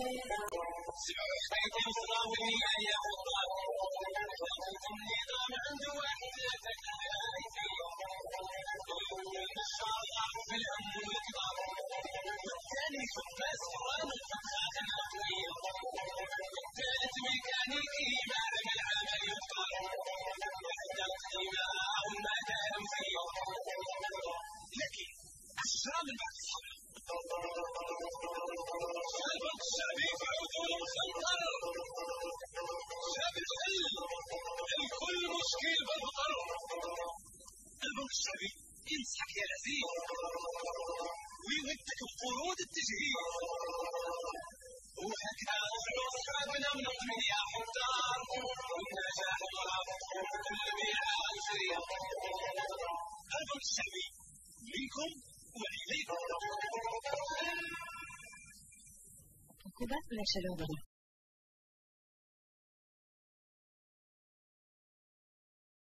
سمعت مصراوي يا خطاب وانتم نظام عند وحدتك الهايفي الشعار في الهم والكبار والثاني خباز فران الفتحات الخطوية والثالث ميكانيكي معلم العمل يختار والثالث دماء ومادة أنفية لكن الشام المعتصم شاب الشعبي بعدون مسيطر شاب الحل الكل مشكل بالبطر البنك الشعبي ينصحك يا العزيز ويودك بفروض التجهيز وهكذا نحن أصحابنا من أطمئن يا حضار والنجاح ورافق كل بيعة الفريق البنك الشعبي منكم وإليكم عقوبات ولا شلوبة